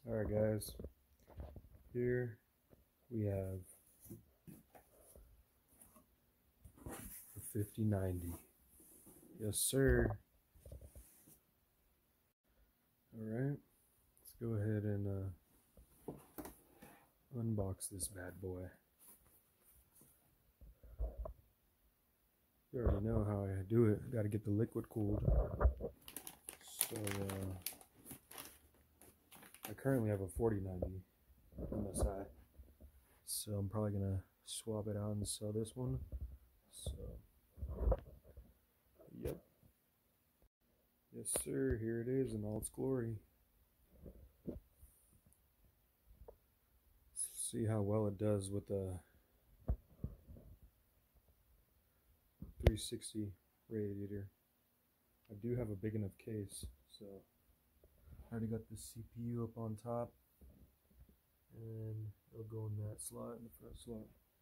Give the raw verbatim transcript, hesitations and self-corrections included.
Alright guys, here we have the fifty ninety. Yes sir. Alright, let's go ahead and uh, unbox this bad boy. You already know how I do it. Got to get the liquid cooled. So uh, I currently have a forty ninety M S I, so I'm probably gonna swap it out and sell this one. So yep, yes sir, here it is in all its glory. Let's see how well it does with the three sixty radiator. I do have a big enough case, so I already got the C P U up on top, and it'll go in that slot, in the front slot.